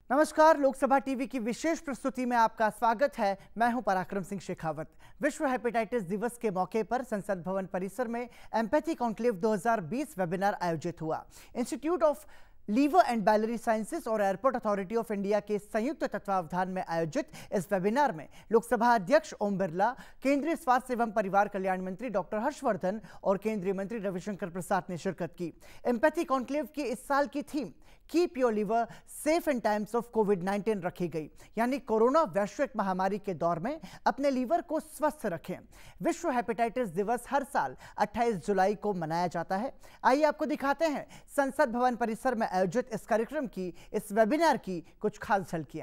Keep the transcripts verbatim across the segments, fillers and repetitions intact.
नमस्कार, लोकसभा टीवी की विशेष प्रस्तुति में आपका स्वागत है। मैं हूं पराक्रम सिंह शेखावत। विश्व हेपेटाइटिस दिवस के मौके पर संसद भवन परिसर में एम्पैथी कॉन्क्लेव दो हज़ार बीस वेबिनार आयोजित हुआ। Institute of Liver and Biliary Sciences और एयरपोर्ट अथॉरिटी ऑफ इंडिया के संयुक्त तत्वावधान में आयोजित इस वेबिनार में लोकसभा अध्यक्ष ओम बिरला, केंद्रीय स्वास्थ्य एवं परिवार कल्याण मंत्री डॉक्टर हर्षवर्धन और केंद्रीय मंत्री रविशंकर प्रसाद ने शिरकत की। एम्पैथी कॉन्क्लेव की इस साल की theme keep your liver safe in times of COVID nineteen रखी गई, यानी कोरोना वैश्विक महामारी के दौर में अपने लीवर को स्वस्थ रखें। विश्व हेपेटाइटिस दिवस हर साल अट्ठाईस जुलाई को मनाया जाता है। आइए आपको दिखाते हैं संसद भवन परिसर में आयोजित इस कार्यक्रम की, इस वेबिनार की कुछ खास झलकियां।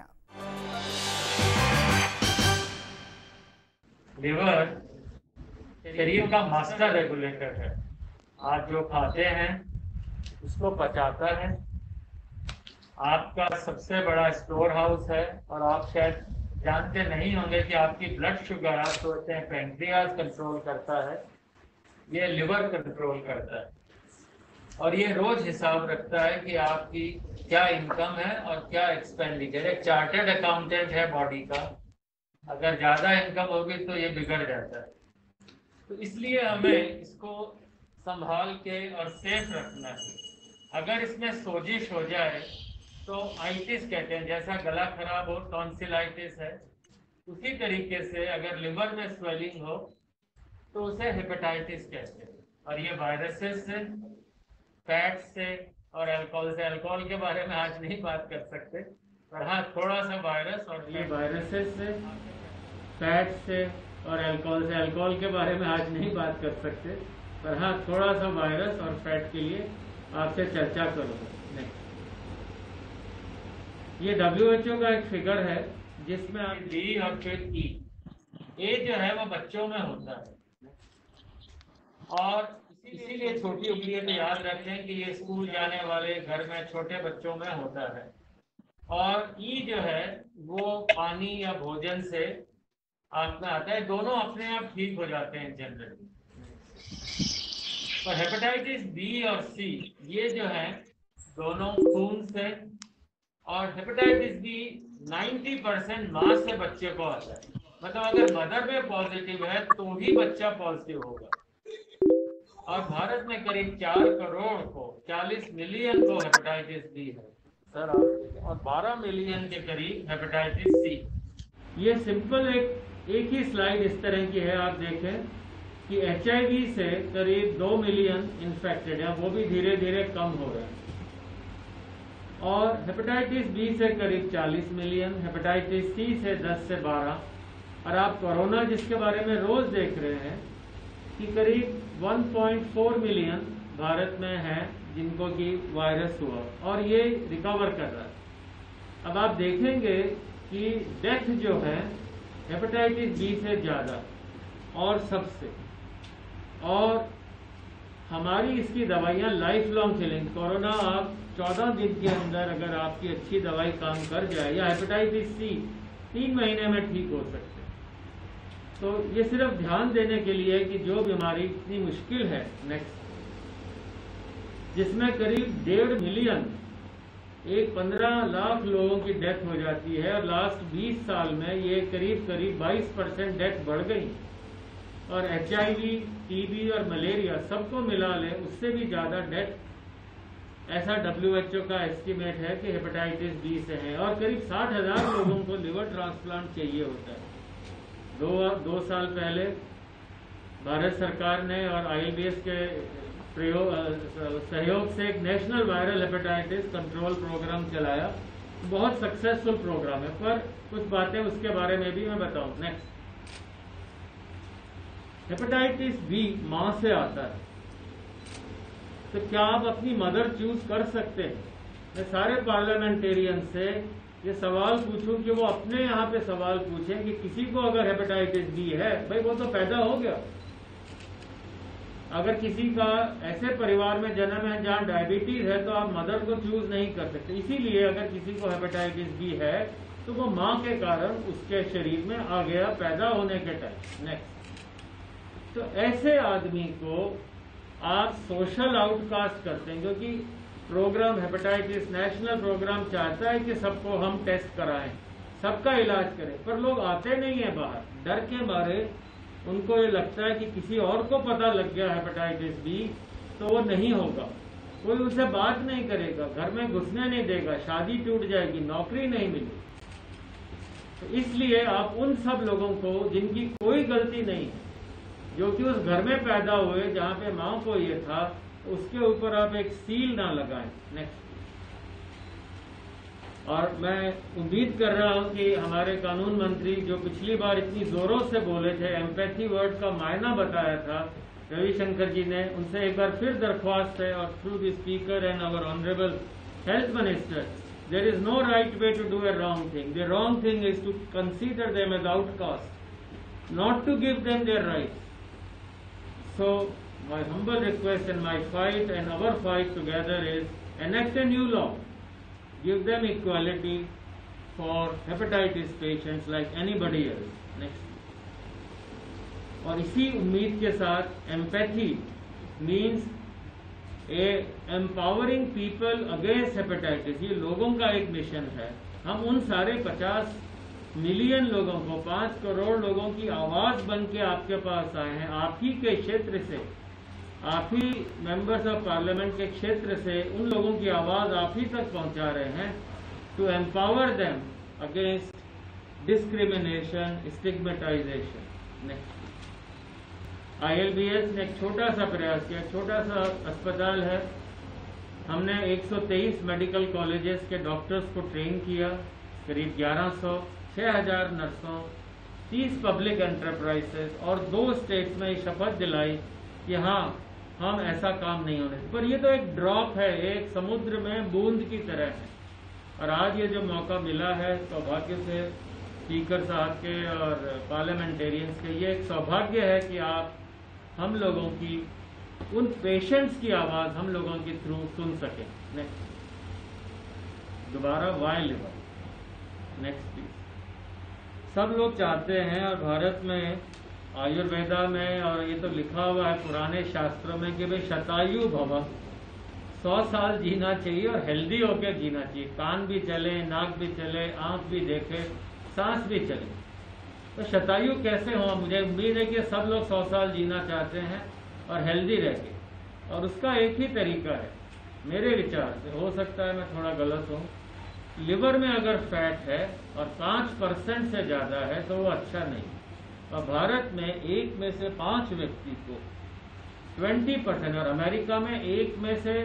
लीवर शरीर का मास्टर रेगुलेटर है। आप जो खाते हैं उसको पचाता है, आपका सबसे बड़ा स्टोर हाउस है। और आप शायद जानते नहीं होंगे कि आपकी ब्लड शुगर, आप सोचते हैं पैंक्रियाज कंट्रोल करता है, ये लिवर कंट्रोल करता है। और ये रोज हिसाब रखता है कि आपकी क्या इनकम है और क्या एक्सपेंडिचर। एक चार्टर्ड अकाउंटेंट है बॉडी का, अगर ज़्यादा इनकम होगी तो ये बिगड़ जाता है। तो इसलिए हमें इसको संभाल के और सेफ रखना है। अगर इसमें सोजिश हो जाए तो आइटिस कहते हैं, जैसा गला खराब हो टॉन्सिलाइटिस है, उसी तरीके से अगर लिवर में स्वेलिंग हो तो उसे हेपेटाइटिस कहते हैं। और ये वायरसेस से, फैट से और अल्कोहल से। अल्कोहल के बारे में आज नहीं बात कर सकते, पर हाँ थोड़ा सा वायरस और ये वायरसेस से, फैट से और अल्कोहल से। अल्कोहल के बारे में आज नहीं बात कर सकते, पर हाँ थोड़ा सा वायरस और फैट के लिए आपसे चर्चा करूँगा। ये डब्ल्यू एच ओ का एक फिगर है जिसमें आप डी और फिर ई, ए जो है वो बच्चों में होता है। और इसीलिए छोटी उंगलियों में याद रखें कि ये स्कूल जाने वाले घर में छोटे बच्चों में होता है। और ई जो है वो पानी या भोजन से आप में आता है। दोनों अपने आप ठीक हो जाते हैं जनरली। पर हेपेटाइटिस बी और सी ये जो है दोनों खून से, और हेपेटाइटिस बी नब्बे परसेंट माँ से बच्चे को आता है। मतलब अगर मदर में पॉजिटिव है तो ही बच्चा पॉजिटिव होगा। और भारत में करीब चार करोड़ को, चालीस मिलियन को हेपेटाइटिस बी है सर, और बारह मिलियन के करीब हेपेटाइटिस सी। ये सिंपल एक एक ही स्लाइड इस तरह की है। आप देखें कि एच आई वी से करीब दो मिलियन इन्फेक्टेड है, वो भी धीरे धीरे कम हो रहा है। और हेपेटाइटिस बी से करीब चालीस मिलियन, हेपेटाइटिस सी से दस से बारह। और आप कोरोना जिसके बारे में रोज देख रहे हैं कि करीब एक पॉइंट चार मिलियन भारत में है जिनको कि वायरस हुआ और ये रिकवर कर रहा है। अब आप देखेंगे कि डेथ जो है हेपेटाइटिस बी से ज़्यादा और सबसे, और हमारी इसकी दवाइयाँ लाइफ लॉन्ग चलेंगी। कोरोना आप चौदह दिन के अंदर अगर आपकी अच्छी दवाई काम कर जाए, या हेपेटाइटिस सी तीन महीने में ठीक हो सकते हैं। तो ये सिर्फ ध्यान देने के लिए कि जो बीमारी इतनी मुश्किल है, नेक्स्ट, जिसमें करीब डेढ़ मिलियन, एक पंद्रह लाख लोगों की डेथ हो जाती है, और लास्ट बीस साल में ये करीब करीब बाईस परसेंट डेथ बढ़ गई। और H I V, T B और मलेरिया सबको मिला ले उससे भी ज़्यादा डेथ, ऐसा डब्ल्यू एच ओ का एस्टीमेट है कि हेपेटाइटिस बी से है। और करीब साठ हजार लोगों को लिवर ट्रांसप्लांट चाहिए होता है। दो दो साल पहले भारत सरकार ने और आई एल बी एस के प्रयोग सहयोग से एक national viral hepatitis control program चलाया। बहुत सक्सेसफुल प्रोग्राम है, पर कुछ बातें उसके बारे में भी मैं बताऊं। नेक्स्ट, हेपेटाइटिस बी मां से आता है, तो क्या आप अपनी मदर चूज कर सकते हैं? मैं सारे पार्लियामेंटेरियन से ये सवाल पूछूं कि वो अपने यहाँ पे सवाल पूछें कि किसी को अगर हेपेटाइटिस बी है, भाई वो तो पैदा हो गया। अगर किसी का ऐसे परिवार में जन्म है जहाँ डायबिटीज है तो आप मदर को चूज नहीं कर सकते। इसीलिए अगर किसी को हेपेटाइटिस बी है तो वो माँ के कारण उसके शरीर में आ गया पैदा होने के टाइम। नेक्स्ट, तो ऐसे आदमी को आप सोशल आउटकास्ट करते हैं, क्योंकि प्रोग्राम हेपेटाइटिस नेशनल प्रोग्राम चाहता है कि सबको हम टेस्ट कराएं, सबका इलाज करें, पर लोग आते नहीं है बाहर, डर के मारे। उनको ये लगता है कि किसी और को पता लग गया हेपेटाइटिस बी तो वो नहीं होगा, कोई उससे बात नहीं करेगा, घर में घुसने नहीं देगा, शादी टूट जाएगी, नौकरी नहीं मिलेगी। तो इसलिए आप उन सब लोगों को जिनकी कोई गलती नहीं है, जो कि उस घर में पैदा हुए जहाँ पे माँ को ये था, उसके ऊपर आप एक सील ना लगाएं। नेक्स्ट। और मैं उम्मीद कर रहा हूँ कि हमारे कानून मंत्री जो पिछली बार इतनी जोरों से बोले थे, एम्पैथी वर्ड का मायना बताया था रविशंकर जी ने, उनसे एक बार फिर दरख्वास्त है, और through the speaker and our honourable health minister, there is no right way to do a wrong thing. The wrong thing is to consider them as outcasts, not to give them their rights. So my humble request and my fight and our fight together is enact a new law, give them equality for hepatitis patients like anybody else. Next. और इसी उम्मीद के साथ empathy means a empowering people against hepatitis, ये लोगों का एक mission है। हम उन सारे पचास मिलियन लोगों को, पाँच करोड़ लोगों की आवाज़ बन के आपके पास आए हैं, आप ही के क्षेत्र से, आप ही मेंबर्स ऑफ पार्लियामेंट के क्षेत्र से उन लोगों की आवाज़ आप ही तक पहुंचा रहे हैं, to empower them against discrimination, stigmatization. Next. I L B S ने एक छोटा सा प्रयास किया, छोटा सा अस्पताल है, हमने एक सौ तेईस मेडिकल कॉलेजेस के डॉक्टर्स को ट्रेन किया, करीब ग्यारह सौ, छह हज़ार नर्सों, तीस पब्लिक एंटरप्राइजेस, और दो स्टेट्स में शपथ दिलाई कि हाँ हम ऐसा काम नहीं होने। पर ये तो एक ड्रॉप है, एक समुद्र में बूंद की तरह है। और आज ये जो मौका मिला है सौभाग्य से स्पीकर साहब के और पार्लियामेंटेरियंस के, ये एक सौभाग्य है कि आप हम लोगों की, उन पेशेंट्स की आवाज़ हम लोगों के थ्रू सुन सकें। नेक्स्ट। दोबारा वाई लिवर। Next please. सब लोग चाहते हैं, और भारत में आयुर्वेदा में, और ये तो लिखा हुआ है पुराने शास्त्रों में कि भाई शतायु भव, सौ साल जीना चाहिए और हेल्दी होकर जीना चाहिए, कान भी चले, नाक भी चले, आंख भी देखे, सांस भी चले। तो शतायु कैसे हो? मुझे उम्मीद है कि सब लोग सौ साल जीना चाहते हैं और हेल्दी रह के, और उसका एक ही तरीका है मेरे विचार से, हो सकता है मैं थोड़ा गलत हूँ, लिवर में अगर फैट है और पाँच परसेंट से ज़्यादा है तो वो अच्छा नहीं। और भारत में एक में से पाँच व्यक्ति को ट्वेंटी परसेंट, और अमेरिका में एक में से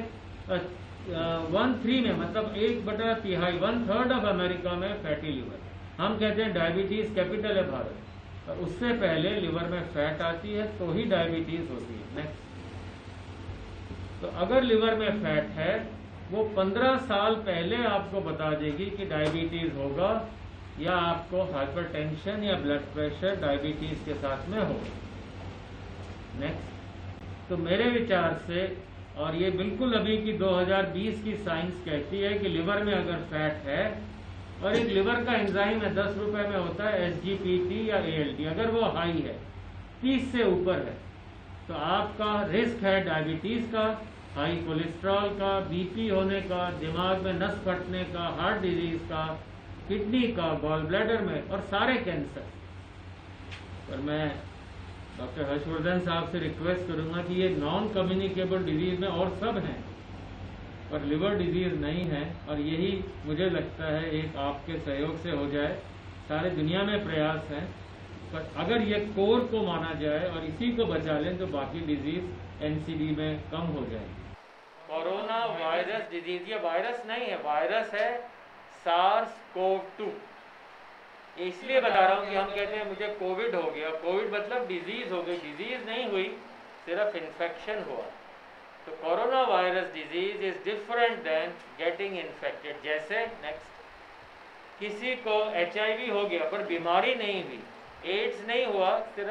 वन थ्री में, मतलब एक बटा तिहाई, वन थर्ड ऑफ अमेरिका में फैटी लिवर। हम कहते हैं डायबिटीज़ कैपिटल है भारत, और उससे पहले लिवर में फैट आती है तो ही डायबिटीज़ होती है। नेक्स्ट। तो अगर लिवर में फैट है, वो पंद्रह साल पहले आपको बता देगी कि डायबिटीज़ होगा, या आपको हाइपरटेंशन या ब्लड प्रेशर डायबिटीज़ के साथ में होगा। नेक्स्ट। तो मेरे विचार से, और ये बिल्कुल अभी की दो हज़ार बीस की साइंस कहती है कि लिवर में अगर फैट है, और एक लिवर का एंजाइम है, दस रुपए में होता है एस जी पी टी या ए एल टी, अगर वो हाई है, तीस से ऊपर है, तो आपका रिस्क है डायबिटीज़ का, हाई कोलेस्ट्रॉल का, बी पी होने का, दिमाग में नस फटने का, हार्ट डिजीज़ का, किडनी का, गॉल ब्लैडर में, और सारे कैंसर। पर मैं डॉक्टर हर्षवर्धन साहब से रिक्वेस्ट करूंगा कि ये नॉन कम्युनिकेबल डिजीज़ में और सब हैं, पर लिवर डिजीज़ नहीं है, और यही मुझे लगता है एक आपके सहयोग से हो जाए। सारे दुनिया में प्रयास हैं, पर अगर ये कोर को माना जाए और इसी को बचा लें तो बाकी डिजीज़ एन सी डी में कम हो जाएगी। कोरोना वायरस डिजीज़, ये वायरस नहीं है, वायरस है सार्स कोव टू। इसलिए बता रहा हूँ कि हम कहते हैं मुझे कोविड हो गया, कोविड मतलब डिजीज़ हो गई, डिजीज़ नहीं हुई, सिर्फ इन्फेक्शन हुआ। तो corona virus disease is different than getting infected. जैसे नेक्स्ट, किसी को एच आई वी हो गया पर बीमारी नहीं हुई, एड्स नहीं हुआ,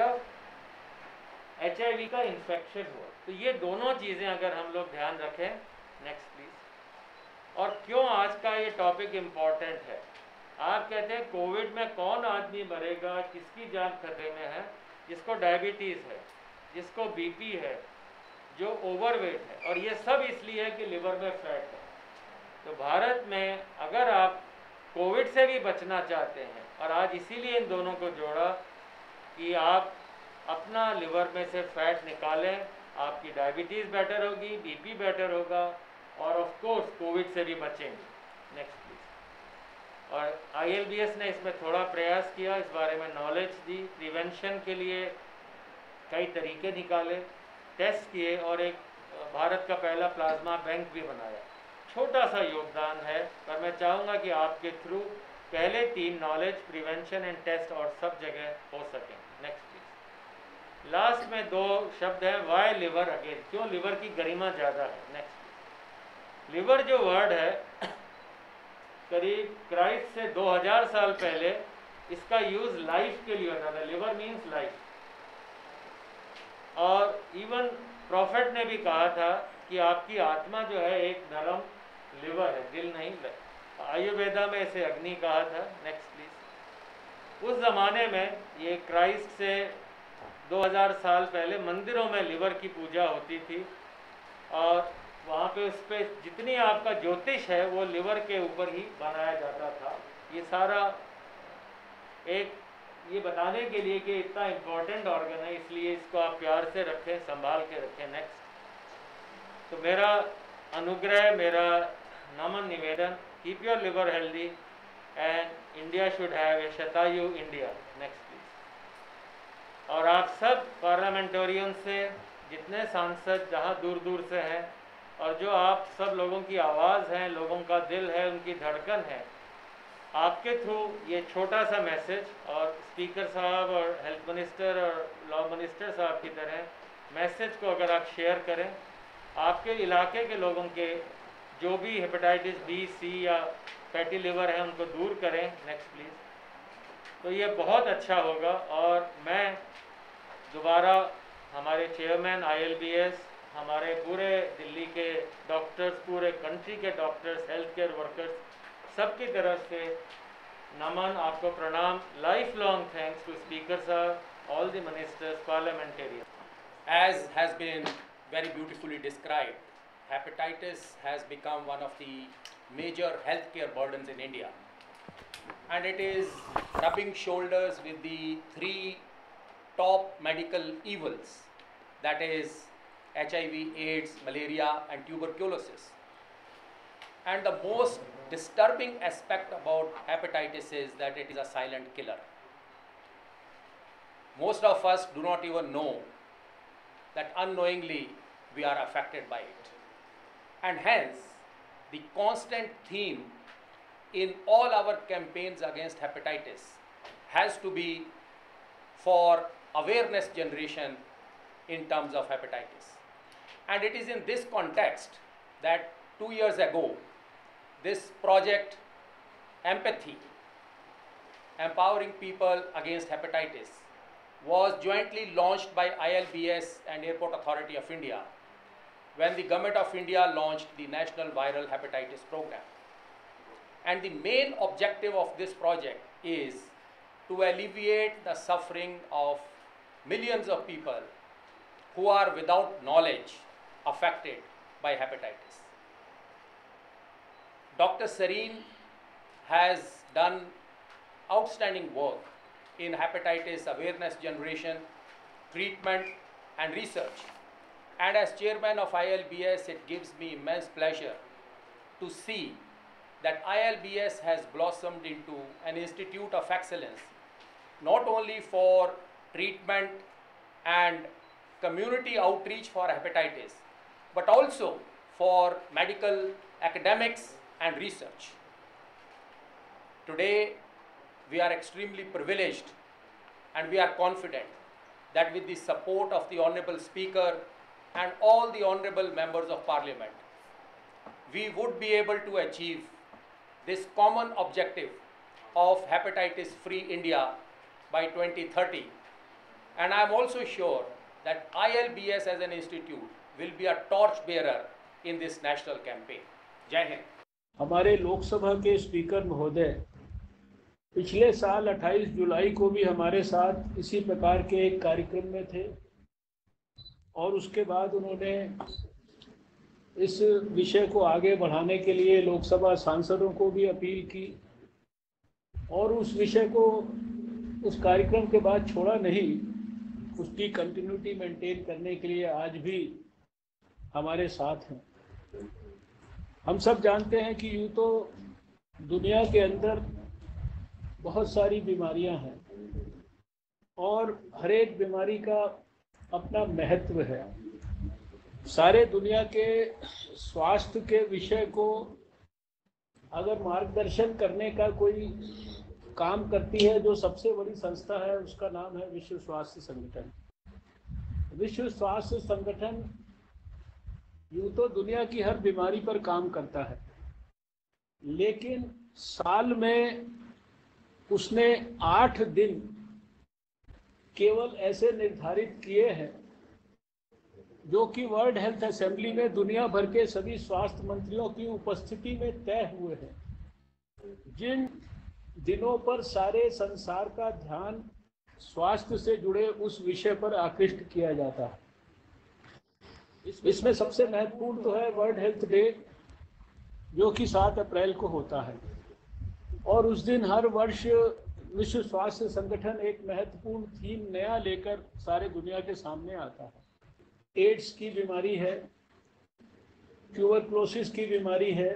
सिर्फ एच आई वी का इन्फेक्शन हुआ। तो ये दोनों चीज़ें अगर हम लोग ध्यान रखें। Next please. और क्यों आज का ये टॉपिक इम्पॉर्टेंट है? आप कहते हैं कोविड में कौन आदमी मरेगा, किसकी जान खतरे में है? जिसको डायबिटीज़ है, जिसको बी पी है, जो ओवरवेट है, और ये सब इसलिए है कि लिवर में फैट है। तो भारत में अगर आप कोविड से भी बचना चाहते हैं, और आज इसीलिए इन दोनों को जोड़ा कि आप अपना लिवर में से फैट निकालें, आपकी डायबिटीज़ बेटर होगी, बीपी बेटर होगा, और ऑफ कोर्स कोविड से भी बचेंगे। Next please. और आई एल बी एस ने इसमें थोड़ा प्रयास किया, इस बारे में नॉलेज दी, प्रिवेंशन के लिए कई तरीके निकाले, टेस्ट किए, और एक भारत का पहला प्लाज्मा बैंक भी बनाया। छोटा सा योगदान है, पर मैं चाहूँगा कि आपके थ्रू पहले तीन नॉलेज, प्रिवेंशन एंड टेस्ट और सब जगह हो सकें। Next please. लास्ट में दो शब्द हैं, वाई लिवर अगेन, क्यों लिवर की गरिमा ज़्यादा है। नेक्स्ट। लिवर जो वर्ड है करीब क्राइस्ट से दो हज़ार साल पहले इसका यूज़ लाइफ के लिए होता था। Liver means life. और इवन प्रॉफिट ने भी कहा था कि आपकी आत्मा जो है एक नरम लिवर है, दिल नहीं। आयुर्वेदा में इसे अग्नि कहा था। Next please. उस ज़माने में ये क्राइस्ट से दो हज़ार साल पहले मंदिरों में लिवर की पूजा होती थी, और वहाँ पे उस पर जितनी आपका ज्योतिष है वो लिवर के ऊपर ही बनाया जाता था। ये सारा एक ये बताने के लिए कि इतना इम्पोर्टेंट ऑर्गन है, इसलिए इसको आप प्यार से रखें, संभाल के रखें। नेक्स्ट। तो मेरा अनुग्रह, मेरा नमन निवेदन, keep your liver healthy and India should have a शतायु इंडिया। Next please. और आप सब पार्लियामेंटोरियन से, जितने सांसद जहाँ दूर दूर से हैं, और जो आप सब लोगों की आवाज़ हैं, लोगों का दिल है, उनकी धड़कन है, आपके थ्रू ये छोटा सा मैसेज, और स्पीकर साहब और हेल्थ मिनिस्टर और लॉ मिनिस्टर साहब की तरह मैसेज को अगर आप शेयर करें, आपके इलाके के लोगों के जो भी हेपेटाइटिस बी, सी या फैटी लिवर है उनको दूर करें। Next please. तो ये बहुत अच्छा होगा। और मैं दोबारा हमारे chairman I L B S, हमारे पूरे दिल्ली के डॉक्टर्स, पूरे कंट्री के डॉक्टर्स, हेल्थ केयर वर्कर्स, सबकी तरफ से नमन, आपको प्रणाम, lifelong thanks to speaker साहब, all the ministers, parliamentarian. As has been very beautifully described, hepatitis has become one of the major healthcare burdens in India, and it is rubbing shoulders with the three top medical evils, that is H I V, AIDS, malaria and tuberculosis. And the most disturbing aspect about hepatitis is that it is a silent killer. Most of us do not even know that unknowingly we are affected by it. And hence, the constant theme in all our campaigns against hepatitis has to be for awareness generation in terms of hepatitis. And it is in this context that two years ago, this project, Empathy, Empowering People Against Hepatitis, was jointly launched by I L B S and Airport Authority of India when the Government of India launched the National Viral Hepatitis Program. And the main objective of this project is to alleviate the suffering of millions of people who are without knowledge affected by hepatitis. Doctor Sareen has done outstanding work in hepatitis awareness generation, treatment and research. And as chairman of I L B S, it gives me immense pleasure to see that I L B S has blossomed into an institute of excellence, not only for treatment and community outreach for hepatitis, but also for medical academics and research. Today, we are extremely privileged and we are confident that with the support of the Honorable Speaker and all the Honorable Members of Parliament, we would be able to achieve this common objective of hepatitis-free India by twenty thirty. And I am also sure that I L B S as an institute will be a torch bearer in this national campaign. Jai Hind. हमारे लोकसभा के speaker महोदय पिछले साल अट्ठाईस जुलाई को भी हमारे साथ इसी प्रकार के एक कार्यक्रम में थे और उसके बाद उन्होंने इस विषय को आगे बढ़ाने के लिए लोकसभा सांसदों को भी अपील की और उस विषय को उस कार्यक्रम के बाद छोड़ा नहीं, उसकी कंटिन्यूटी मेंटेन करने के लिए आज भी हमारे साथ हैं। हम सब जानते हैं कि यूँ तो दुनिया के अंदर बहुत सारी बीमारियां हैं और हर एक बीमारी का अपना महत्व है। सारे दुनिया के स्वास्थ्य के विषय को अगर मार्गदर्शन करने का कोई काम करती है, जो सबसे बड़ी संस्था है उसका नाम है विश्व स्वास्थ्य संगठन। विश्व स्वास्थ्य संगठन यूँ तो दुनिया की हर बीमारी पर काम करता है, लेकिन साल में उसने आठ दिन केवल ऐसे निर्धारित किए हैं जो कि वर्ल्ड हेल्थ असेंबली में दुनिया भर के सभी स्वास्थ्य मंत्रियों की उपस्थिति में तय हुए हैं, जिन दिनों पर सारे संसार का ध्यान स्वास्थ्य से जुड़े उस विषय पर आकृष्ट किया जाता है। इसमें सबसे महत्वपूर्ण तो है वर्ल्ड हेल्थ डे, जो कि सात अप्रैल को होता है और उस दिन हर वर्ष विश्व स्वास्थ्य संगठन एक महत्वपूर्ण थीम नया लेकर सारे दुनिया के सामने आता है। एड्स की बीमारी है, ट्यूबरक्लोसिस की बीमारी है,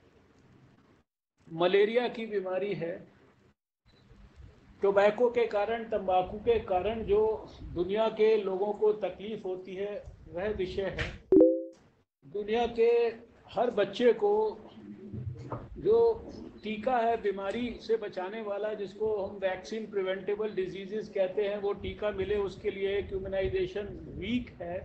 मलेरिया की बीमारी है, टोबैको के कारण, तंबाकू के कारण जो दुनिया के लोगों को तकलीफ होती है वह विषय है। दुनिया के हर बच्चे को जो टीका है बीमारी से बचाने वाला, जिसको हम वैक्सीन प्रिवेंटेबल डिजीजेस कहते हैं, वो टीका मिले, उसके लिए एक इम्यूनाइजेशन वीक है।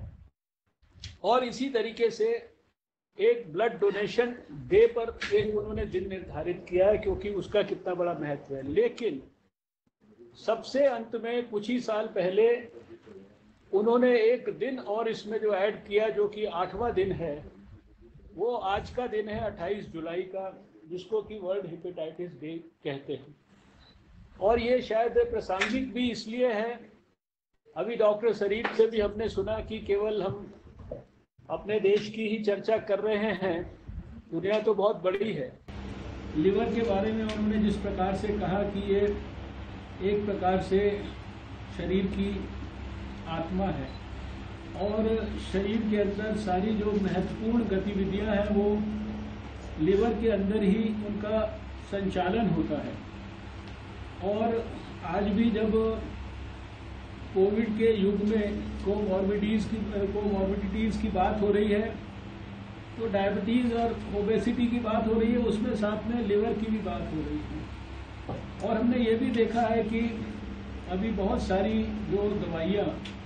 और इसी तरीके से एक ब्लड डोनेशन डे पर एक उन्होंने दिन निर्धारित किया है, क्योंकि उसका कितना बड़ा महत्व है। लेकिन सबसे अंत में कुछ ही साल पहले उन्होंने एक दिन और इसमें जो ऐड किया, जो कि आठवां दिन है, वो आज का दिन है अट्ठाईस जुलाई का, जिसको कि वर्ल्ड हेपेटाइटिस डे कहते हैं। और ये शायद प्रासंगिक भी इसलिए है, अभी डॉक्टर शरीफ से भी हमने सुना कि केवल हम अपने देश की ही चर्चा कर रहे हैं, दुनिया तो बहुत बड़ी है। लिवर के बारे में उन्होंने जिस प्रकार से कहा कि ये एक प्रकार से शरीर की आत्मा है और शरीर के अंदर सारी जो महत्वपूर्ण गतिविधियां हैं वो लिवर के अंदर ही उनका संचालन होता है। और आज भी जब कोविड के युग में कोमॉर्बिडिटीज की कोमॉर्बिडिटीज़ की बात हो रही है, तो डायबिटीज़ और ओबेसिटी की बात हो रही है, उसमें साथ में लिवर की भी बात हो रही है। और हमने ये भी देखा है कि अभी बहुत सारी जो दवाइयाँ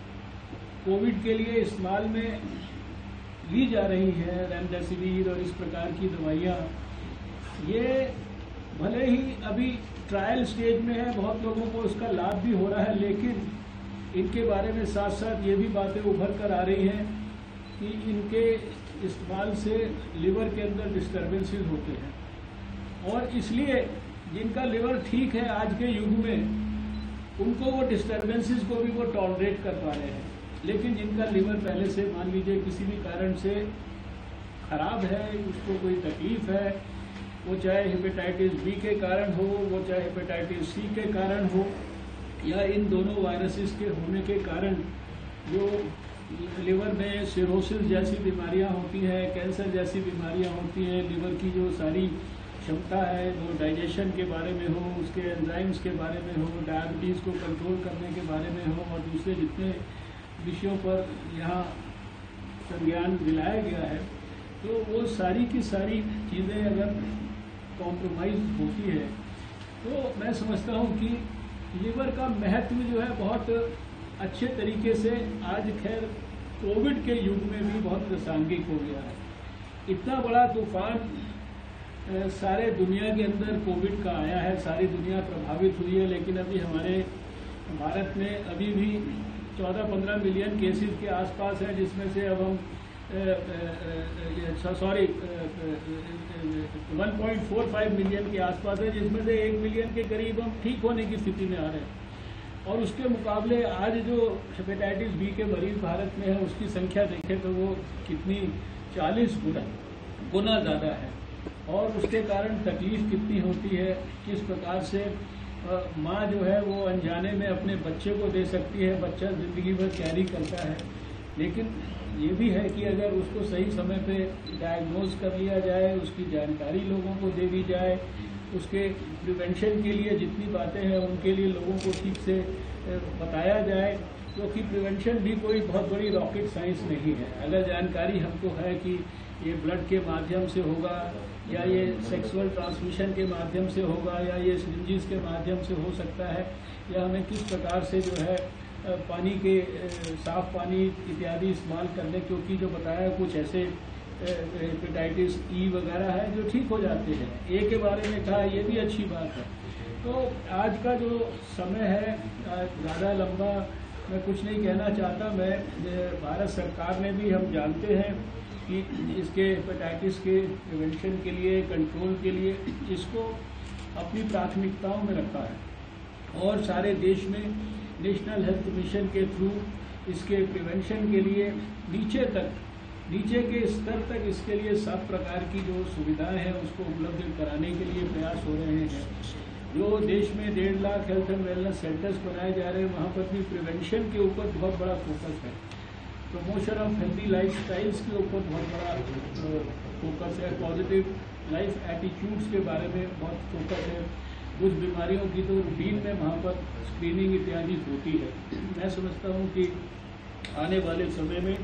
कोविड के लिए इस्तेमाल में ली जा रही हैं, रेमडेसिविर और इस प्रकार की दवाइयाँ, ये भले ही अभी ट्रायल स्टेज में है, बहुत लोगों को उसका लाभ भी हो रहा है, लेकिन इनके बारे में साथ साथ ये भी बातें उभर कर आ रही हैं कि इनके इस्तेमाल से लिवर के अंदर डिस्टर्बेंसेस होते हैं। और इसलिए जिनका लिवर ठीक है आज के युग में, उनको वो डिस्टर्बेंसेस को भी वो टॉलरेट कर पा रहे हैं। लेकिन जिनका लिवर पहले से मान लीजिए किसी भी कारण से खराब है, उसको कोई तकलीफ है, वो चाहे हेपेटाइटिस बी के कारण हो, वो चाहे हेपेटाइटिस सी के कारण हो, या इन दोनों वायरसेस के होने के कारण जो लिवर में सिरोसिस जैसी बीमारियां होती हैं, कैंसर जैसी बीमारियां होती हैं, लिवर की जो सारी क्षमता है वो डाइजेशन के बारे में हो, उसके एंजाइम्स के बारे में हो, डायबिटीज़ को कंट्रोल करने के बारे में हो, और दूसरे जितने विषयों पर यहाँ संज्ञान दिलाया गया है, तो वो सारी की सारी चीज़ें अगर कॉम्प्रोमाइज़ होती है, तो मैं समझता हूँ कि लिवर का महत्व जो है बहुत अच्छे तरीके से आज खैर कोविड के युग में भी बहुत प्रासंगिक हो गया है। इतना बड़ा तूफान सारे दुनिया के अंदर कोविड का आया है, सारी दुनिया प्रभावित हुई है, लेकिन अभी हमारे भारत में अभी भी चौदह पंद्रह मिलियन केसेस के आसपास है, जिसमें से अब हम sorry one point four five million के आसपास है, जिसमें से एक मिलियन के करीब हम ठीक होने की स्थिति में आ रहे हैं। और उसके मुकाबले आज जो हेपेटाइटिस बी के मरीज भारत में है उसकी संख्या देखें तो वो कितनी चालीस गुना गुना ज़्यादा है। और उसके कारण तकलीफ कितनी होती है, किस प्रकार से माँ जो है वो अनजाने में अपने बच्चे को दे सकती है, बच्चा ज़िंदगी भर कैरी करता है। लेकिन ये भी है कि अगर उसको सही समय पे डायग्नोज कर लिया जाए, उसकी जानकारी लोगों को दे दी जाए, उसके प्रिवेंशन के लिए जितनी बातें हैं उनके लिए लोगों को ठीक से बताया जाए, क्योंकि तो प्रिवेंशन भी कोई बहुत बड़ी रॉकेट साइंस नहीं है। अगर जानकारी हमको है कि ये ब्लड के माध्यम से होगा या ये सेक्सुअल ट्रांसमिशन के माध्यम से होगा या ये सिरिंजेस के माध्यम से हो सकता है, या हमें किस प्रकार से जो है पानी के साफ पानी इत्यादि इस्तेमाल करने, क्योंकि जो बताया कुछ ऐसे हेपेटाइटिस ई वगैरह है जो ठीक हो जाते हैं। ए के बारे में कहा, ये भी अच्छी बात है। तो आज का जो समय है ज़्यादा लंबा मैं कुछ नहीं कहना चाहता। मैं भारत सरकार ने भी, हम जानते हैं कि इसके हेपेटाइटिस के प्रिवेंशन के लिए, कंट्रोल के लिए इसको अपनी प्राथमिकताओं में रखा है और सारे देश में नेशनल हेल्थ मिशन के थ्रू इसके प्रिवेंशन के लिए नीचे तक, नीचे के स्तर तक इसके लिए सब प्रकार की जो सुविधाएं हैं उसको उपलब्ध कराने के लिए प्रयास हो रहे हैं। जो देश में डेढ़ lakh health and wellness centres बनाए जा रहे हैं वहाँ पर भी प्रिवेंशन के ऊपर बहुत बड़ा फोकस है। Promotion of healthy lifestyles के ऊपर बहुत बड़ा फोकस है। पॉजिटिव लाइफ एटीट्यूड्स के बारे में बहुत फोकस है। कुछ बीमारियों की तो रूटीन में वहाँ पर स्क्रीनिंग इत्यादि होती है। मैं समझता हूँ कि आने वाले समय में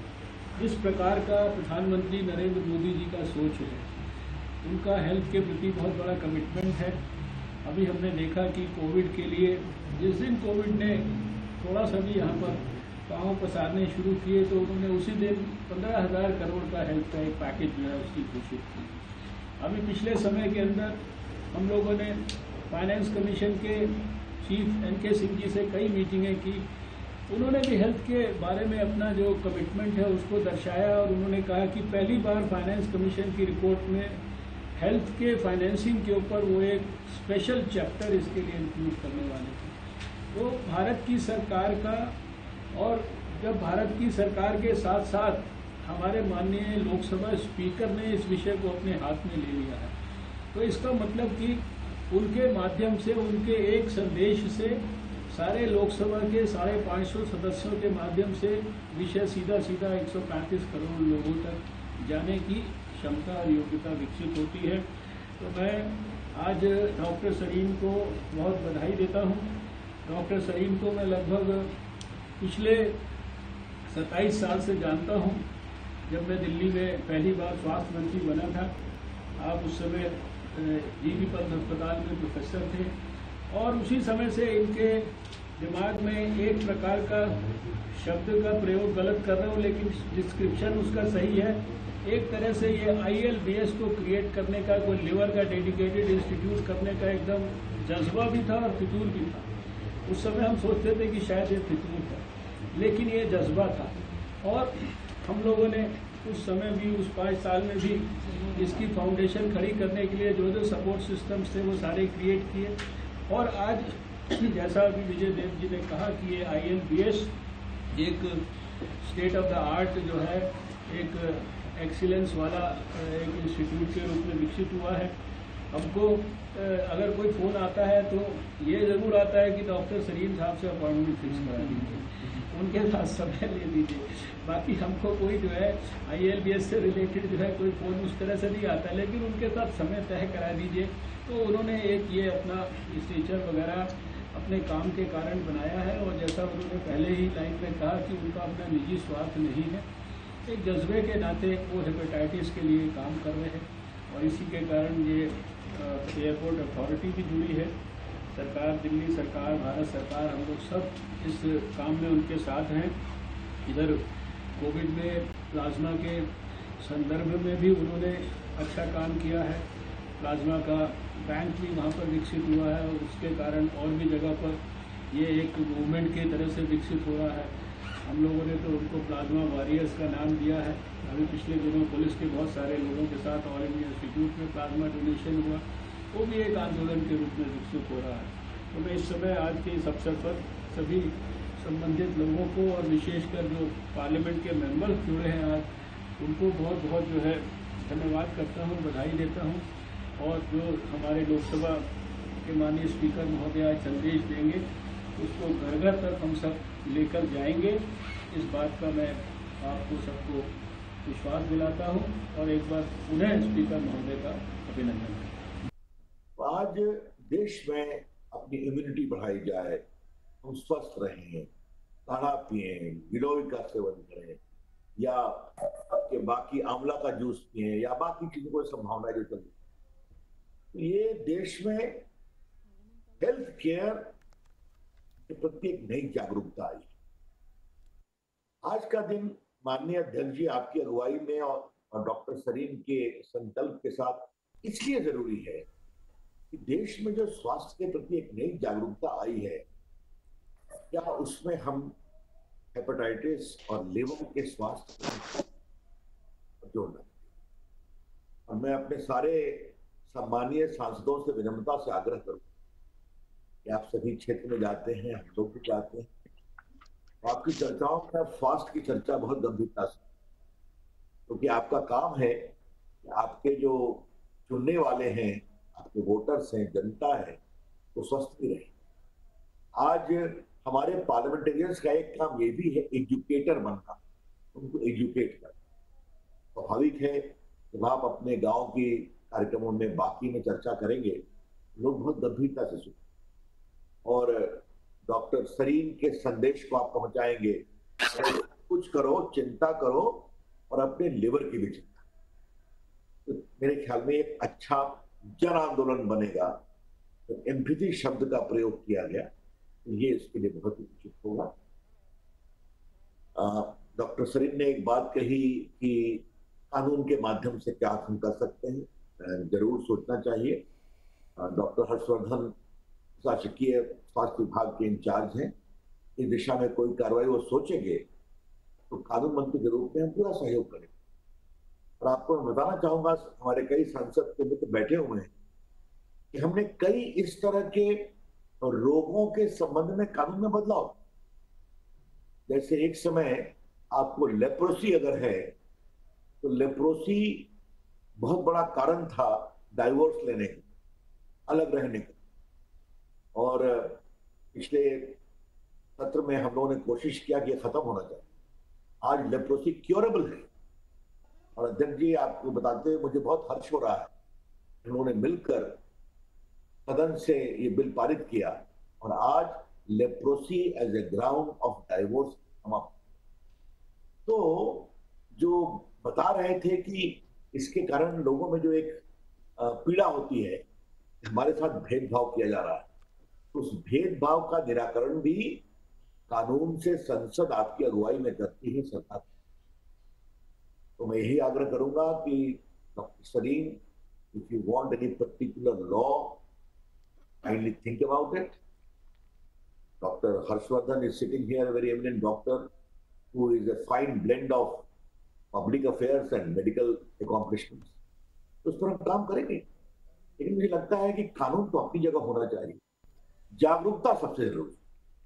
जिस प्रकार का प्रधानमंत्री नरेंद्र मोदी जी का सोच है, उनका हेल्थ के प्रति बहुत बड़ा कमिटमेंट है। अभी हमने देखा कि कोविड के लिए जिस दिन कोविड ने थोड़ा सा भी यहाँ पर पाँव पसारने शुरू किए तो उन्होंने उसी दिन पंद्रह हज़ार करोड़ का हेल्थ का एक पैकेज जो है उसकी घोषित की। अभी पिछले समय के अंदर हम लोगों ने फाइनेंस कमीशन के चीफ एन के सिंह जी से कई मीटिंगें की। उन्होंने भी हेल्थ के बारे में अपना जो कमिटमेंट है उसको दर्शाया और उन्होंने कहा कि पहली बार फाइनेंस कमीशन की रिपोर्ट में हेल्थ के फाइनेंसिंग के ऊपर वो एक स्पेशल चैप्टर इसके लिए इंक्लूड करने वाले थे। तो भारत की सरकार का, और जब भारत की सरकार के साथ साथ हमारे माननीय लोकसभा स्पीकर ने इस विषय को अपने हाथ में ले लिया है, तो इसका मतलब कि उनके माध्यम से, उनके एक संदेश से सारे लोकसभा के साढ़े पाँच सौ सदस्यों के माध्यम से विषय सीधा सीधा एक सौ पैंतीस करोड़ लोगों तक जाने की क्षमता और योग्यता विकसित होती है। तो मैं आज डॉक्टर सरीन को बहुत बधाई देता हूँ। डॉक्टर सरीन को मैं लगभग पिछले सत्ताईस साल से जानता हूँ। जब मैं दिल्ली में पहली बार स्वास्थ्य मंत्री बना था, आप उस समय जी बी पंत अस्पताल में प्रोफेसर थे और उसी समय से इनके दिमाग में एक प्रकार का शब्द का प्रयोग गलत कर रहा हूँ लेकिन डिस्क्रिप्शन उसका सही है। एक तरह से ये आई एल बी एस को क्रिएट करने का, कोई लिवर का डेडिकेटेड इंस्टीट्यूट करने का एकदम जज्बा भी था और फितूर भी था। उस समय हम सोचते थे कि शायद ये फितूर था, लेकिन ये जज्बा था और हम लोगों ने उस समय भी, उस पाँच साल में भी इसकी फाउंडेशन खड़ी करने के लिए जो जो सपोर्ट सिस्टम्स थे वो सारे क्रिएट किए। और आज जैसा अभी विजय देव जी ने कहा कि ये आई एल बी एस एक स्टेट ऑफ द आर्ट जो है, एक एक्सीलेंस वाला एक इंस्टीट्यूट के रूप में विकसित हुआ है। हमको अगर कोई फ़ोन आता है तो ये ज़रूर आता है कि डॉक्टर सरीन साहब से अपॉइंटमेंट फिक्स करा दीजिए, उनके साथ समय ले दीजिए। बाकी हमको कोई जो है आई एल बी एस से रिलेटेड जो है कोई फ़ोन उस तरह से नहीं आता, लेकिन उनके साथ समय तय करा दीजिए। तो उन्होंने एक ये अपना स्टेचर वगैरह अपने काम के कारण बनाया है और जैसा उन्होंने पहले ही लाइन में कहा कि उनका अपना निजी स्वार्थ नहीं है, एक जज्बे के नाते वो हेपेटाइटिस के लिए काम कर रहे हैं और इसी के कारण ये एयरपोर्ट अथॉरिटी भी जुड़ी है। सरकार, दिल्ली सरकार, भारत सरकार, हम लोग सब इस काम में उनके साथ हैं। इधर कोविड में प्लाज्मा के संदर्भ में भी उन्होंने अच्छा काम किया है। प्लाज्मा का बैंक भी वहाँ पर विकसित हुआ है और उसके कारण और भी जगह पर ये एक मूवमेंट की तरह से विकसित हो रहा है। हम लोगों ने तो उनको प्लाज्मा वॉरियर्स का नाम दिया है। अभी पिछले दिनों पुलिस के बहुत सारे लोगों के साथ ऑल इंडिया इंस्टीट्यूट में प्लाज्मा डोनेशन हुआ, वो भी एक आंदोलन के रूप में विकसित हो रहा है। तो मैं इस समय आज के इस अवसर पर सभी संबंधित लोगों को और विशेषकर जो पार्लियामेंट के मेंबर्स जुड़े हैं आज, उनको बहुत बहुत जो है धन्यवाद करता हूँ, बधाई देता हूँ। और जो हमारे लोकसभा के माननीय स्पीकर महोदय आज संदेश देंगे, उसको घर घर तक हम सब लेकर जाएंगे। इस बात का मैं आपको सबको विश्वास दिलाता हूँ और एक बार पुनः स्पीकर महोदय का अभिनंदन करता हूँ। आज देश में अपनी इम्यूनिटी बढ़ाई जाए, हम स्वस्थ रहें, काढ़ा पिएं, गिलोय का सेवन करें या आपके बाकी आंवला का जूस पिएं या बाकी चीजों को संभावना जो चल रही, ये देश में हेल्थ केयर के प्रति एक नई जागरूकता आई। आज का दिन माननीय अध्यक्ष जी आपकी अगुवाई में और डॉक्टर सरीन के संकल्प के साथ इसलिए जरूरी है कि देश में जो स्वास्थ्य के प्रति एक नई जागरूकता आई है, क्या उसमें हम हेपेटाइटिस और लिवर के स्वास्थ्य जोड़ना। और मैं अपने सारे सम्मानीय सांसदों से विनम्रता से आग्रह करूं कि आप सभी क्षेत्र में जाते हैं, हम लोग भी जाते हैं, आपकी चर्चाओं में स्वास्थ्य की चर्चा बहुत गंभीरता से, क्योंकि तो आपका काम है कि आपके जो चुनने वाले हैं, आपके वोटर्स हैं, जनता है, वो स्वस्थ भी रहे। आज हमारे पार्लियामेंटेरियंस का एक काम ये भी है एजुकेटर बनना, उनको एजुकेट करना। स्वाभाविक है जब आप अपने गांव की कार्यक्रमों में बाकी में चर्चा करेंगे, लोग बहुत गंभीरता से सुनेंगे और डॉक्टर सरीन के संदेश को आप पहुंचाएंगे, कुछ करो, चिंता करो और अपने लिवर की भी चिंता। तो मेरे ख्याल में एक अच्छा जन आंदोलन बनेगा। तो एम्पैथी शब्द का प्रयोग किया गया, तो ये इसके लिए बहुत ही उचित होगा। डॉक्टर सरीन ने एक बात कही कि कानून के माध्यम से क्या हम कर सकते हैं, जरूर सोचना चाहिए। डॉक्टर हर्षवर्धन शासकीय स्वास्थ्य विभाग के इंचार्ज हैं, इस दिशा में कोई कार्रवाई वो सोचेंगे तो कानून मंत्री के रूप में हम पूरा सहयोग करेंगे। और आपको मैं बताना चाहूंगा, हमारे कई सांसद के मित्र बैठे हुए हैं कि हमने कई इस तरह के रोगों के संबंध में कानून में बदलाव, जैसे एक समय आपको लेप्रोसी अगर है तो लेप्रोसी बहुत बड़ा कारण था डाइवोर्स लेने का, अलग रहने का। और पिछले सत्र में हम लोगों ने कोशिश किया कि यह खत्म होना चाहिए। आज लेप्रोसी क्योरेबल है। और अध्यक्ष जी आपको बताते हुए मुझे बहुत हर्ष हो रहा है, उन्होंने मिलकर सदन से ये बिल पारित किया और आज leprosy as a ground of divorce समाप्त। तो जो बता रहे थे कि इसके कारण लोगों में जो एक पीड़ा होती है, हमारे साथ भेदभाव किया जा रहा है, तो उस भेदभाव का निराकरण भी कानून से संसद आपकी अगुवाई में करती है सरकार। तो मैं यही आग्रह करूंगा कि doctor Sarin, if you want any particular law, kindly think about it. Doctor Harshvardhan is sitting here, very eminent doctor who is a fine blend of public affairs and medical accomplishments. तो उस पर हम काम करेंगे, लेकिन मुझे लगता है कि कानून तो अपनी जगह होना चाहिए, जागरूकता सबसे जरूरी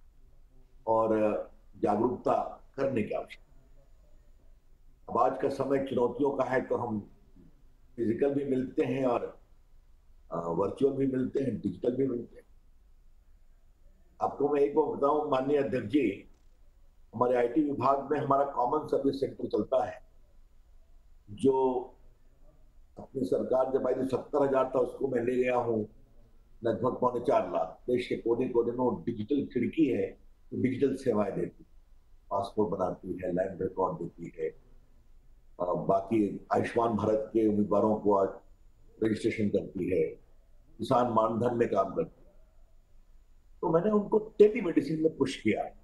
और जागरूकता करने की आवश्यकता। अब आज का समय चुनौतियों का है, तो हम फिजिकल भी मिलते हैं और वर्चुअल भी मिलते हैं, डिजिटल भी मिलते हैं। आपको मैं एक बार बताऊं माननीय अध्यक्ष जी, हमारे आईटी विभाग में हमारा कॉमन सर्विस सेंटर चलता है, जो अपनी सरकार जब आई तो सत्तर हजार था, उसको मैं ले गया हूँ लगभग पौने चार लाख। देश के कोने कोने में डिजिटल खिड़की है, तो डिजिटल सेवाएं देती, पासपोर्ट बनाती है, लैंड रिकॉर्ड देती है, बाकी आयुष्मान भारत के उम्मीदवारों को आज रजिस्ट्रेशन करती है, किसान मानधन में काम करती है। तो मैंने उनको टेली मेडिसिन में पुश किया है।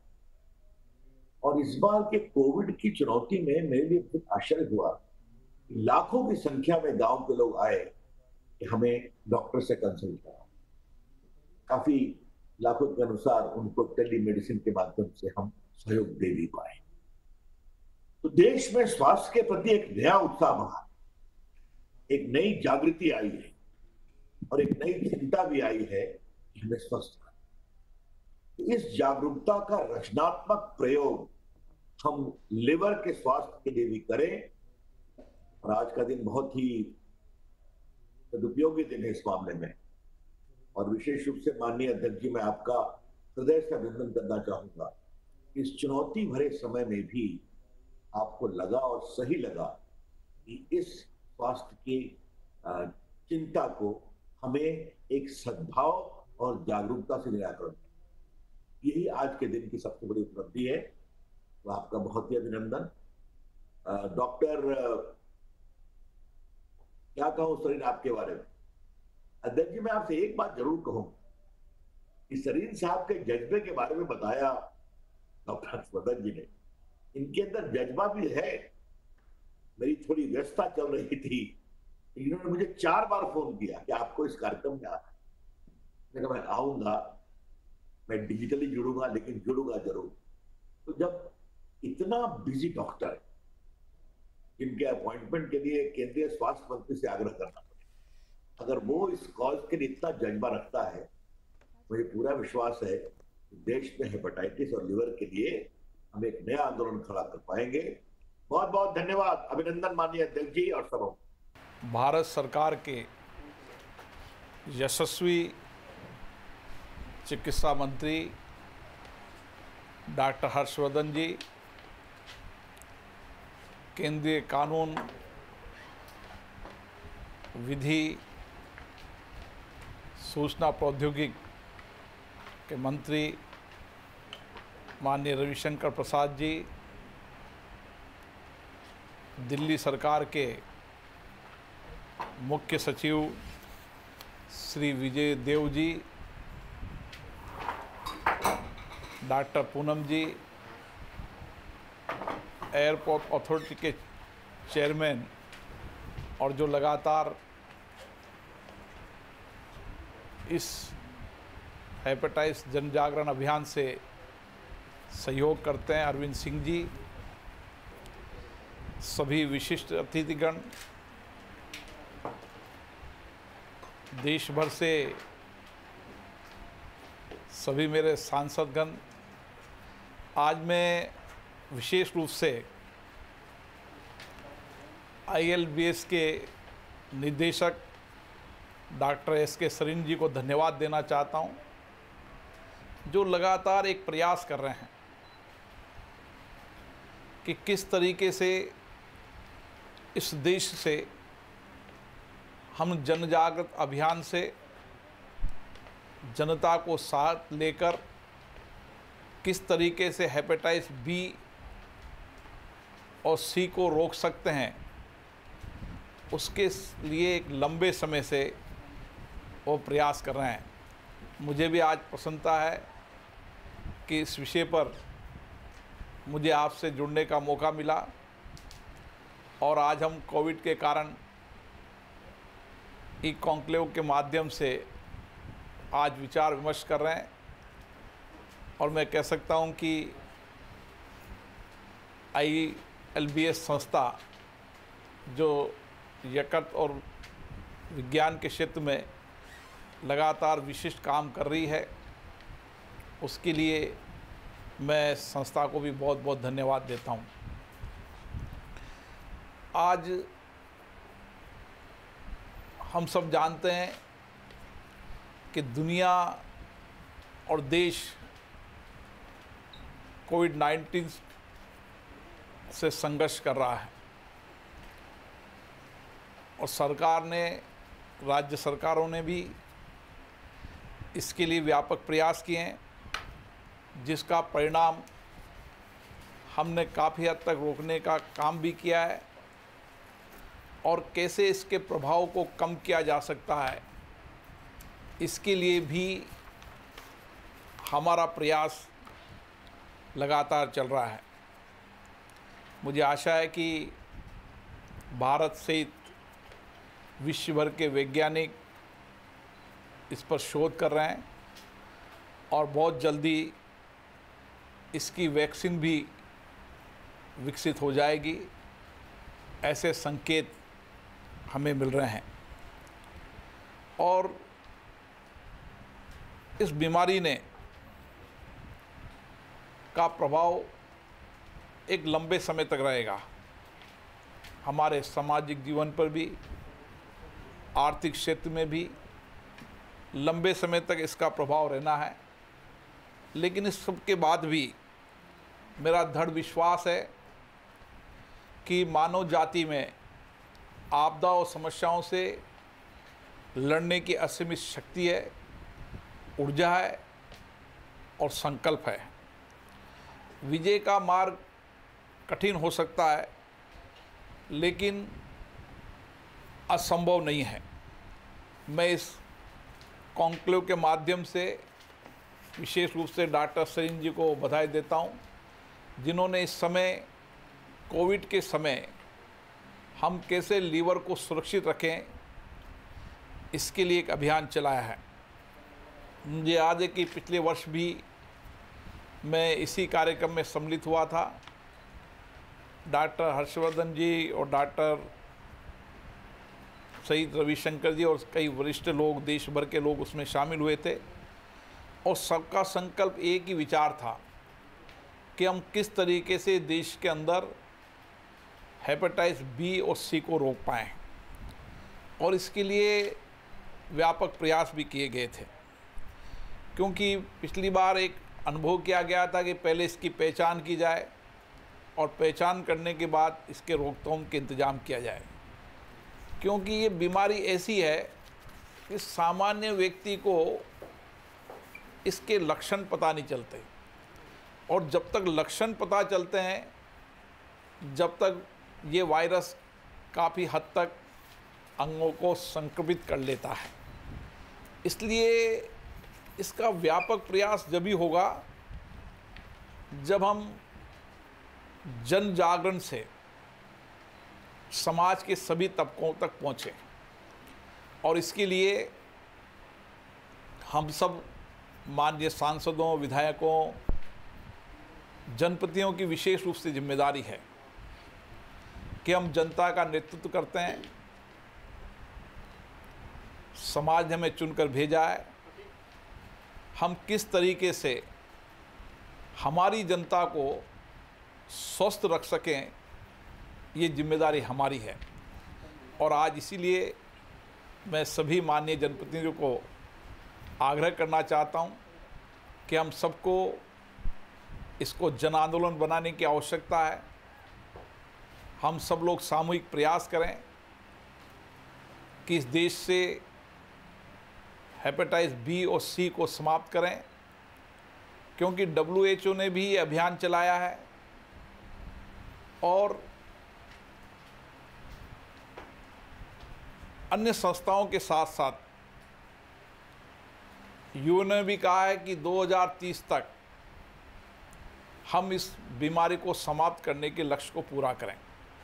और इस बार के कोविड की चुनौती में मेरे लिए बहुत आश्चर्य हुआ, लाखों की संख्या में गांव के लोग आए कि हमें डॉक्टर से कंसल्ट करा। काफी लाखों के अनुसार उनको टेली मेडिसिन के माध्यम से हम सहयोग दे भी पाए। तो देश में स्वास्थ्य के प्रति एक नया उत्साह बढ़ा, एक नई जागृति आई है और एक नई चिंता भी आई है कि हमें स्वस्थ करना। इस जागरूकता का रचनात्मक प्रयोग हम लिवर के स्वास्थ्य के लिए भी करें। और आज का दिन बहुत ही सदुपयोगी दिन है इस मामले में, और विशेष रूप से माननीय अध्यक्ष जी, मैं आपका हृदय से अभिनंदन करना चाहूंगा। इस चुनौती भरे समय में भी आपको लगा और सही लगा कि इस स्वास्थ्य की चिंता को हमें एक सद्भाव और जागरूकता से निराकरण, यही आज के दिन की सबसे बड़ी उपलब्धि है। तो आपका बहुत ही अभिनंदन। डॉक्टर, क्या कहूं सरीन आपके बारे में? अध्यक्ष जी, मैं आपसे एक बात जरूर कहूं कि सरीन साहब के जज्बे के बारे में बताया डॉक्टर हर्षवर्धन जी ने। इनके अंदर जज्बा भी है। मेरी थोड़ी व्यस्तता चल रही थी, इन्होंने मुझे चार बार फोन किया कि आपको इस कार्यक्रम में आना। मैंने कहा मैं आऊंगा, मैं डिजिटली जुड़ूंगा, लेकिन जुड़ूंगा जरूर। तो जब इतना बिजी डॉक्टर, जिनके अपॉइंटमेंट के लिए केंद्रीय स्वास्थ्य मंत्री से आग्रह करना पड़े, अगर वो इस कॉज के लिए इतना जज्बा रखता है, मुझे पूरा विश्वास है कि देश में हेपेटाइटिस और लिवर के लिए हम एक नया आंदोलन खड़ा कर पाएंगे। बहुत बहुत धन्यवाद, अभिनंदन माननीय अध्यक्ष जी और सबों। भारत सरकार के यशस्वी चिकित्सा मंत्री डॉक्टर हर्षवर्धन जी, केंद्रीय कानून, विधि, सूचना प्रौद्योगिकी के मंत्री माननीय रविशंकर प्रसाद जी, दिल्ली सरकार के मुख्य सचिव Shri Vijay Dev ji, doctor Poonam ji, airport authority के चेयरमैन, और जो लगातार इस हेपेटाइटिस जन जागरण अभियान से सहयोग करते हैं, अरविंद सिंह जी, सभी विशिष्ट अतिथिगण, देश भर से सभी मेरे सांसदगण। आज मैं विशेष रूप से आई एल बी एस के निदेशक डॉक्टर एस के सरीन जी को धन्यवाद देना चाहता हूं, जो लगातार एक प्रयास कर रहे हैं कि किस तरीके से इस देश से हम जन जागृत अभियान से जनता को साथ लेकर किस तरीके से हेपेटाइटिस बी और सी को रोक सकते हैं, उसके लिए एक लंबे समय से वो प्रयास कर रहे हैं। मुझे भी आज प्रसन्नता है कि इस विषय पर मुझे आपसे जुड़ने का मौका मिला, और आज हम कोविड के कारण ई कॉन्क्लेव के माध्यम से आज विचार विमर्श कर रहे हैं। और मैं कह सकता हूं कि आई एल बी एस संस्था जो यकृत और विज्ञान के क्षेत्र में लगातार विशिष्ट काम कर रही है, उसके लिए मैं संस्था को भी बहुत बहुत धन्यवाद देता हूं। आज हम सब जानते हैं कि दुनिया और देश कोविड नाइन्टीन से संघर्ष कर रहा है, और सरकार ने, राज्य सरकारों ने भी इसके लिए व्यापक प्रयास किए हैं, जिसका परिणाम हमने काफ़ी हद तक रोकने का काम भी किया है, और कैसे इसके प्रभाव को कम किया जा सकता है, इसके लिए भी हमारा प्रयास लगातार चल रहा है। मुझे आशा है कि भारत सहित विश्व भर के वैज्ञानिक इस पर शोध कर रहे हैं, और बहुत जल्दी इसकी वैक्सीन भी विकसित हो जाएगी, ऐसे संकेत हमें मिल रहे हैं। और इस बीमारी ने का प्रभाव एक लंबे समय तक रहेगा, हमारे सामाजिक जीवन पर भी, आर्थिक क्षेत्र में भी लंबे समय तक इसका प्रभाव रहना है। लेकिन इस सब के बाद भी मेरा दृढ़ विश्वास है कि मानव जाति में आपदा और समस्याओं से लड़ने की असीमित शक्ति है, ऊर्जा है और संकल्प है। विजय का मार्ग कठिन हो सकता है लेकिन असंभव नहीं है। मैं इस कॉन्क्लेव के माध्यम से विशेष रूप से डॉक्टर सरीन जी को बधाई देता हूं, जिन्होंने इस समय कोविड के समय हम कैसे लीवर को सुरक्षित रखें इसके लिए एक अभियान चलाया है। मुझे याद है कि पिछले वर्ष भी मैं इसी कार्यक्रम में सम्मिलित हुआ था। डॉक्टर हर्षवर्धन जी और डॉक्टर शहीद रविशंकर जी और कई वरिष्ठ लोग, देश भर के लोग उसमें शामिल हुए थे और सबका संकल्प एक ही विचार था कि हम किस तरीके से देश के अंदर हेपेटाइटिस बी और सी को रोक पाएँ, और इसके लिए व्यापक प्रयास भी किए गए थे। क्योंकि पिछली बार एक अनुभव किया गया था कि पहले इसकी पहचान की जाए और पहचान करने के बाद इसके रोकथाम के इंतजाम किया जाए, क्योंकि ये बीमारी ऐसी है कि सामान्य व्यक्ति को इसके लक्षण पता नहीं चलते, और जब तक लक्षण पता चलते हैं, जब तक ये वायरस काफ़ी हद तक अंगों को संक्रमित कर लेता है। इसलिए इसका व्यापक प्रयास जब भी होगा जब हम जन जागरण से समाज के सभी तबकों तक पहुँचें, और इसके लिए हम सब माननीय सांसदों, विधायकों, जनप्रतिनिधियों की विशेष रूप से जिम्मेदारी है कि हम जनता का नेतृत्व करते हैं। समाज ने हमें चुनकर भेजा है, हम किस तरीके से हमारी जनता को स्वस्थ रख सकें, ये जिम्मेदारी हमारी है। और आज इसीलिए मैं सभी माननीय जनप्रतिनिधियों को आग्रह करना चाहता हूं कि हम सबको इसको जन आंदोलन बनाने की आवश्यकता है। हम सब लोग सामूहिक प्रयास करें कि इस देश से हेपेटाइटिस बी और सी को समाप्त करें, क्योंकि डब्ल्यू एच ओ ने भी ये अभियान चलाया है और अन्य संस्थाओं के साथ साथ यू एन ने भी कहा है कि दो हज़ार तीस तक हम इस बीमारी को समाप्त करने के लक्ष्य को पूरा करें।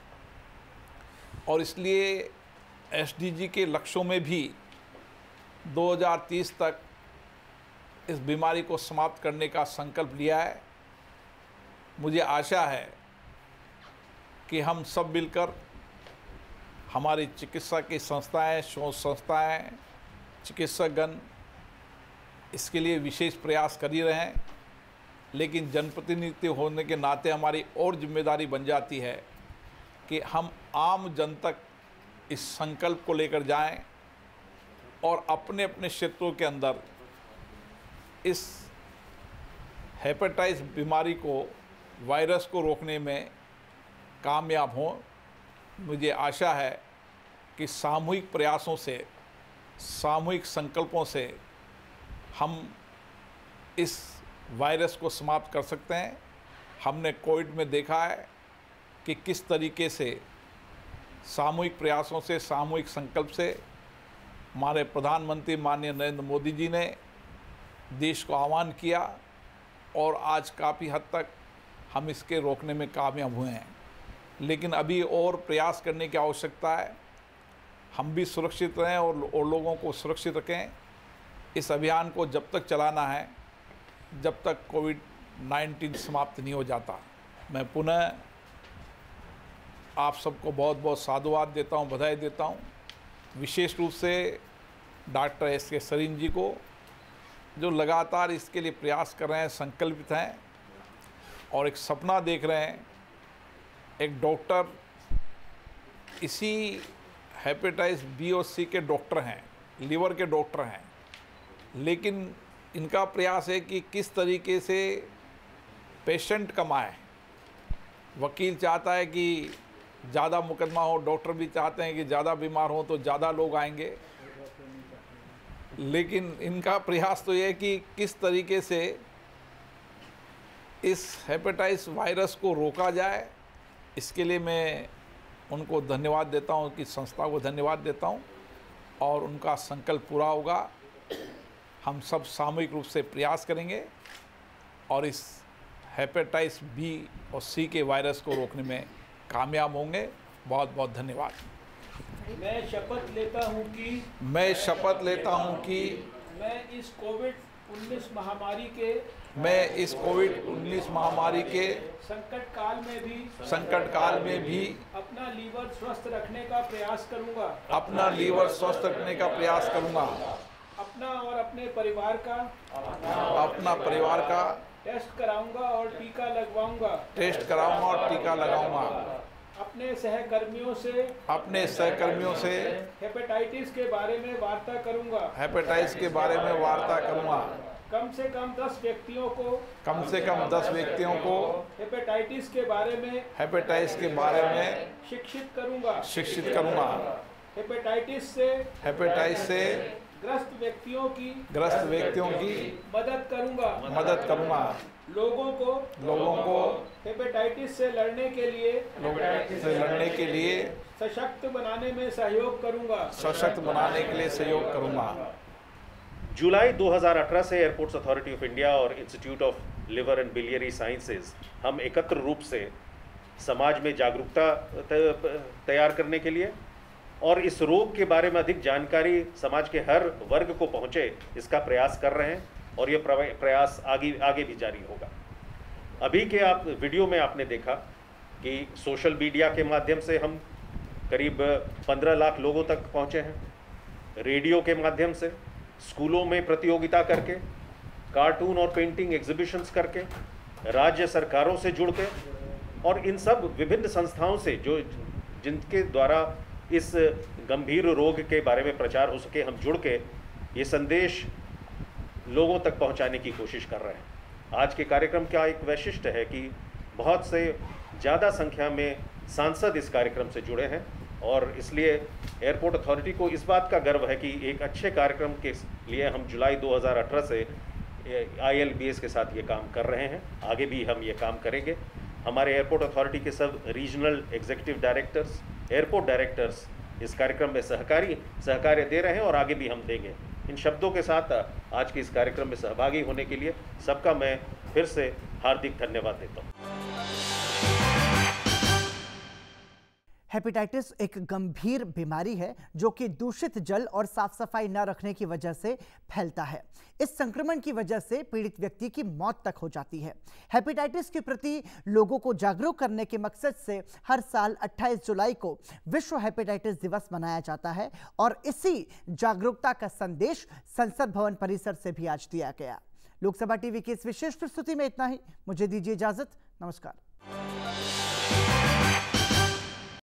और इसलिए एस डी जी के लक्ष्यों में भी दो हज़ार तीस तक इस बीमारी को समाप्त करने का संकल्प लिया है। मुझे आशा है कि हम सब मिलकर, हमारी चिकित्सा की संस्थाएं, शोध संस्थाएं, चिकित्सकगण इसके लिए विशेष प्रयास कर ही रहे हैं। लेकिन जनप्रतिनिधि होने के नाते हमारी और जिम्मेदारी बन जाती है कि हम आम जन तक इस संकल्प को लेकर जाएं और अपने अपने क्षेत्रों के अंदर इस हेपेटाइटिस बीमारी को, वायरस को रोकने में कामयाब हों। मुझे आशा है कि सामूहिक प्रयासों से, सामूहिक संकल्पों से हम इस वायरस को समाप्त कर सकते हैं। हमने कोविड में देखा है कि किस तरीके से सामूहिक प्रयासों से, सामूहिक संकल्प से हमारे प्रधानमंत्री माननीय नरेंद्र मोदी जी ने देश को आह्वान किया और आज काफ़ी हद तक हम इसके रोकने में कामयाब हुए हैं। लेकिन अभी और प्रयास करने की आवश्यकता है। हम भी सुरक्षित रहें और, और लोगों को सुरक्षित रखें। इस अभियान को जब तक चलाना है जब तक कोविड नाइन्टीन समाप्त नहीं हो जाता। मैं पुनः आप सबको बहुत बहुत साधुवाद देता हूं, बधाई देता हूं, विशेष रूप से डॉक्टर एस के सरीन जी को, जो लगातार इसके लिए प्रयास कर रहे हैं, संकल्पित हैं। और एक सपना देख रहे हैं। एक डॉक्टर इसी हेपेटाइटिस बी और सी के डॉक्टर हैं, लीवर के डॉक्टर हैं, लेकिन इनका प्रयास है कि किस तरीके से पेशेंट कमाए। वकील चाहता है कि ज़्यादा मुकदमा हो, डॉक्टर भी चाहते हैं कि ज़्यादा बीमार हो तो ज़्यादा लोग आएंगे, लेकिन इनका प्रयास तो ये है कि किस तरीके से इस हेपेटाइटिस वायरस को रोका जाए। इसके लिए मैं उनको धन्यवाद देता हूं, कि संस्था को धन्यवाद देता हूं, और उनका संकल्प पूरा होगा। हम सब सामूहिक रूप से प्रयास करेंगे और इस हेपेटाइटिस बी और सी के वायरस को रोकने में कामयाब होंगे। बहुत बहुत धन्यवाद। मैं शपथ लेता हूं कि मैं शपथ लेता हूं कि मैं इस कोविड उन्नीस महामारी के मैं इस कोविड उन्नीस महामारी के संकट काल में भी संकट काल में भी अपना लीवर स्वस्थ रखने का प्रयास करूंगा अपना लीवर स्वस्थ रखने का प्रयास करूंगा। अपना और अपने परिवार का अपना परिवार का टेस्ट कराऊंगा और टीका लगवाऊंगा। टेस्ट कराऊंगा और टीका लगाऊंगा। अपने सहकर्मियों से अपने सहकर्मियों से हेपेटाइटिस के बारे में वार्ता करूंगा। हेपेटाइटिस के बारे में वार्ता करूंगा। कम से कम दस व्यक्तियों को कम से कम दस व्यक्तियों को हेपेटाइटिस के बारे में हेपेटाइटिस के बारे में शिक्षित करूंगा शिक्षित करूंगा। हेपेटाइटिस से हेपेटाइटिस से ग्रस्त व्यक्तियों की ग्रस्त व्यक्तियों की मदद करूंगा मदद करूंगा। लोगों को लोगों को हेपेटाइटिस से लड़ने के लिए से लड़ने के लिए सशक्त बनाने में सहयोग करूंगा सशक्त बनाने के लिए सहयोग करूंगा। जुलाई दो हज़ार अठारह से एयरपोर्ट्स अथॉरिटी ऑफ इंडिया और institute of liver and biliary sciences हम एकत्र रूप से समाज में जागरूकता तैयार करने के लिए और इस रोग के बारे में अधिक जानकारी समाज के हर वर्ग को पहुंचे, इसका प्रयास कर रहे हैं और ये प्रयास आगे आगे भी जारी होगा। अभी के आप वीडियो में आपने देखा कि सोशल मीडिया के माध्यम से हम करीब पंद्रह लाख लोगों तक पहुंचे हैं, रेडियो के माध्यम से, स्कूलों में प्रतियोगिता करके, कार्टून और पेंटिंग एग्जीबिशंस करके, राज्य सरकारों से जुड़ के और इन सब विभिन्न संस्थाओं से जो जिनके द्वारा इस गंभीर रोग के बारे में प्रचार हो सके, हम जुड़ के ये संदेश लोगों तक पहुंचाने की कोशिश कर रहे हैं। आज के कार्यक्रम का एक वैशिष्ट्य है कि बहुत से ज़्यादा संख्या में सांसद इस कार्यक्रम से जुड़े हैं और इसलिए एयरपोर्ट अथॉरिटी को इस बात का गर्व है कि एक अच्छे कार्यक्रम के लिए हम जुलाई दो हज़ार अठारह से आई एल बी एस के साथ ये काम कर रहे हैं। आगे भी हम ये काम करेंगे। हमारे एयरपोर्ट अथॉरिटी के सब regional executive directors, airport directors इस कार्यक्रम में सहकारी सहकार्य दे रहे हैं और आगे भी हम देंगे। इन शब्दों के साथ आज के इस कार्यक्रम में सहभागी होने के लिए सबका मैं फिर से हार्दिक धन्यवाद देता हूँ। हेपेटाइटिस एक गंभीर बीमारी है जो कि दूषित जल और साफ सफाई न रखने की वजह से फैलता है। इस संक्रमण की वजह से पीड़ित व्यक्ति की मौत तक हो जाती है। हेपेटाइटिस के प्रति लोगों को जागरूक करने के मकसद से हर साल अट्ठाईस जुलाई को विश्व हेपेटाइटिस दिवस मनाया जाता है और इसी जागरूकता का संदेश संसद भवन परिसर से भी आज दिया गया। लोकसभा टीवी की इस विशेष प्रस्तुति में इतना ही। मुझे दीजिए इजाजत। नमस्कार।